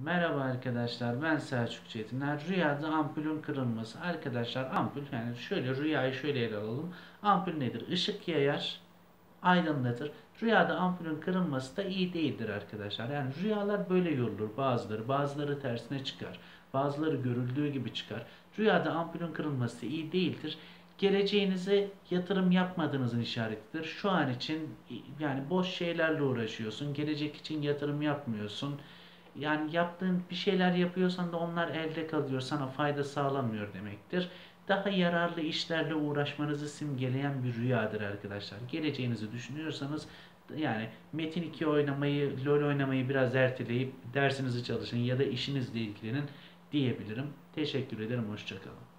Merhaba arkadaşlar, ben Selçuk Çetiner. Rüyada ampulün kırılması. Arkadaşlar ampul, yani şöyle rüyayı şöyle ele alalım. Ampul nedir? Işık yayar, aydınlatır. Rüyada ampulün kırılması da iyi değildir arkadaşlar. Yani rüyalar böyle yorulur bazıları tersine çıkar. Bazıları görüldüğü gibi çıkar. Rüyada ampulün kırılması iyi değildir. Geleceğinize yatırım yapmadığınızın işaretidir. Şu an için yani boş şeylerle uğraşıyorsun. Gelecek için yatırım yapmıyorsun. Yani yaptığın bir şeyler yapıyorsan da onlar elde kalıyor, sana fayda sağlamıyor demektir. Daha yararlı işlerle uğraşmanızı simgeleyen bir rüyadır arkadaşlar. Geleceğinizi düşünüyorsanız yani Metin 2 oynamayı, LoL oynamayı biraz erteleyip dersinizi çalışın ya da işinizle ilgilenin diyebilirim. Teşekkür ederim, hoşçakalın.